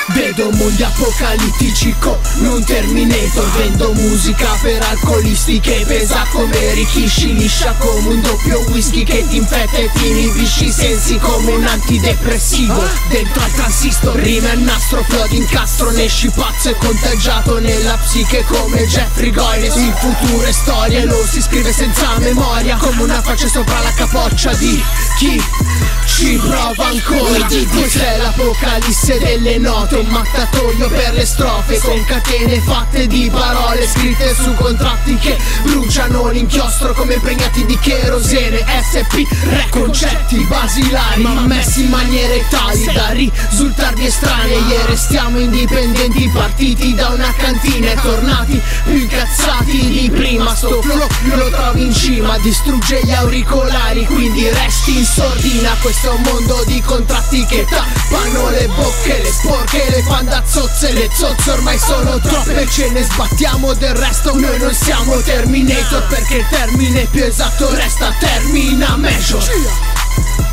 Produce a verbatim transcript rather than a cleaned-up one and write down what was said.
Vedo mondi apocalittici come un Terminator. Vendo musica per alcolisti che pesa come Rikishi, liscia come un doppio whisky che ti infetta e ti inibisci i sensi come un antidepressivo. Dentro al transistor rime al nastro, flow d'incastro, ne esci pazzo e contagiato nella psiche come Jeffrey Goines. Il futuro è storia, lo si scrive senza memoria, come una faccia sopra la capoccia di chi ci prova ancora. Cos'è l'apocalisse delle note? Un mattatoio per le strofe, con catene fatte di parole scritte su contratti che bruciano l'inchiostro come impregnati di cherosene. S P, re, concetti basilari ma messi in maniere tali da risultarvi estranei, e restiamo indipendenti partiti da una cantina e tornati più incazzati di prima. Sto flow lo trovi in cima, distrugge gli auricolari, quindi resti in sordina. Questo è un mondo di contratti che tappano le bocche, le sporche, le pandazzozze, le zozze ormai sono troppe, ce ne sbattiamo del resto. Noi non siamo Terminator perché il termine più esatto resta Termina Major.